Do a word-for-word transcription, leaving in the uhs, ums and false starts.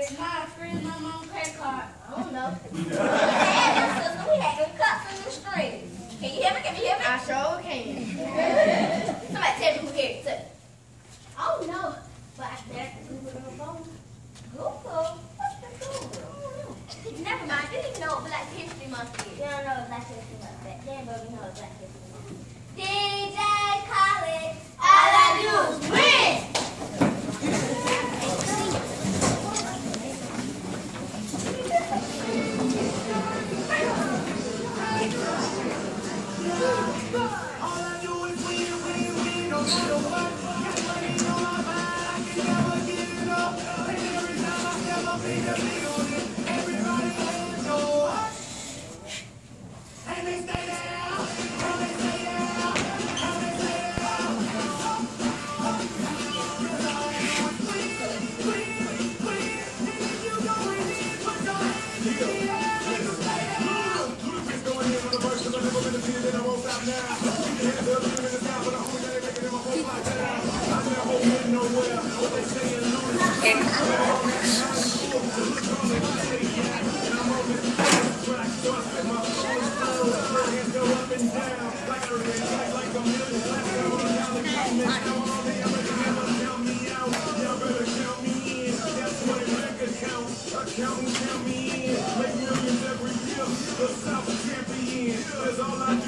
My friend, my mom credit card. I don't know. Yeah, sister, we had them cuts and them strings. Can you hear me? Can you hear me? I sure can. Somebody tell me who here it is. Oh no, but I bet Google on the phone. Google? What's the Google? Never mind, you didn't even know what Black History Month is. You don't know what Black History Month is. Then but we know what Black History Month is. D J Khaled, all I do is win! All I do is win, win, win, no matter what. Got money on my mind, I can never give it up. And every time I step up in the building, everybody hands go up. And they stay down, and they stay down, and they stay down. Cause all I do is win, win, win. And if you go in there, put your hands in the air. And stay down. Ludacris going in on the verse, cause I never been a kid and I won't stop now. Count me in, make millions every year. The South champion, that's all I do.